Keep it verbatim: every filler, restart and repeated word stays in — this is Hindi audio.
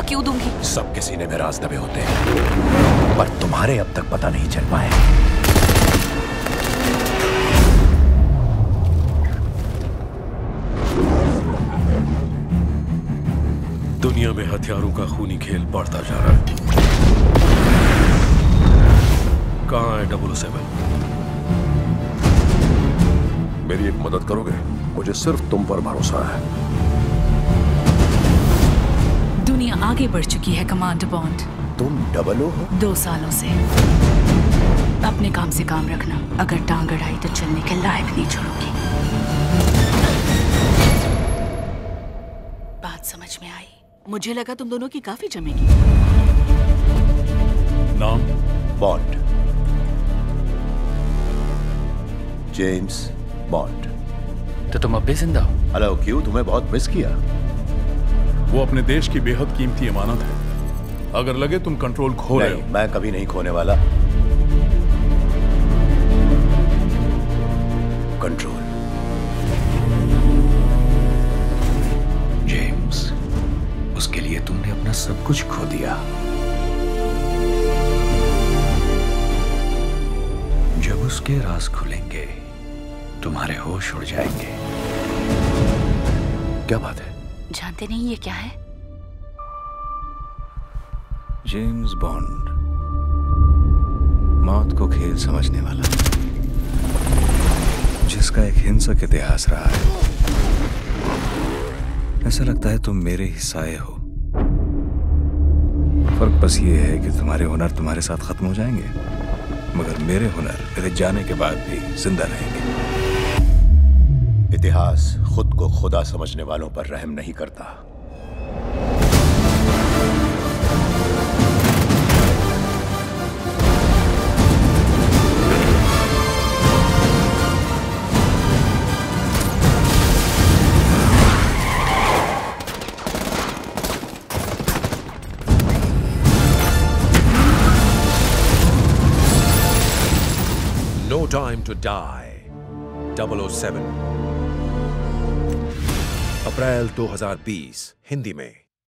क्यों दूंगी? सबके सीने में राज दबे होते हैं, पर तुम्हारे अब तक पता नहीं चल पाए। दुनिया में हथियारों का खूनी खेल बढ़ता जा रहा है। कहाँ है डबल ओ सेवन? मेरी एक मदद करोगे? मुझे सिर्फ तुम पर भरोसा है। दुनिया आगे बढ़ चुकी है कमांडर बॉन्ड। तुम डबल ओ हो? दो सालों से। अपने काम से काम रखना, अगर टांग अड़ाई तो चलने के लायक नहीं छोड़ूंगी। बात समझ में आई। मुझे लगा तुम दोनों की काफी जमेगी। नाम? Bond, James Bond. तो तुम अब भी जिंदा हो? हेलो, क्यों? तुम्हें बहुत मिस किया। वो अपने देश की बेहद कीमती अमानत है। अगर लगे तुम कंट्रोल खो रहे हो। मैं कभी नहीं खोने वाला कंट्रोल। जेम्स, उसके लिए तुमने अपना सब कुछ खो दिया। जब उसके राज खुलेंगे तुम्हारे होश उड़ जाएंगे। क्या बात है? जानते नहीं ये क्या है? जेम्स बॉन्ड, मौत को खेल समझने वाला, जिसका एक हिंसक इतिहास रहा है। ऐसा लगता है तुम मेरे ही साए हो। फर्क बस ये है कि तुम्हारे हुनर तुम्हारे साथ खत्म हो जाएंगे, मगर मेरे हुनर मेरे जाने के बाद भी जिंदा रहेंगे। इतिहास खुद को खुदा समझने वालों पर रहम नहीं करता। No Time to Die, double O seven, April दो हज़ार बीस, हिंदी में।